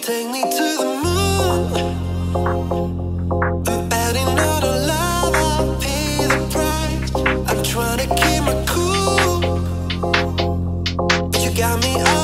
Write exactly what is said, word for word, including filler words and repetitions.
take me to the moon. I'm adding all the love, I'll pay the price. I'm trying to keep my cool, but you got me up.